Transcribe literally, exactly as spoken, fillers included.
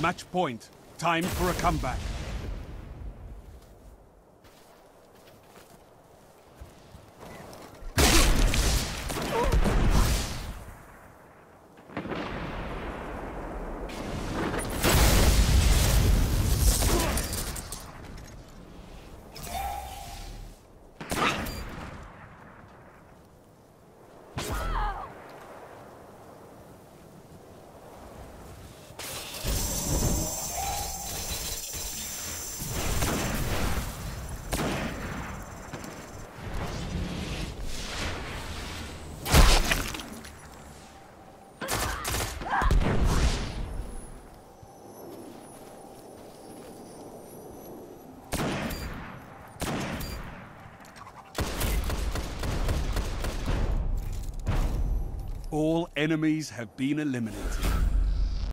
Match point. Time for a comeback. All enemies have been eliminated.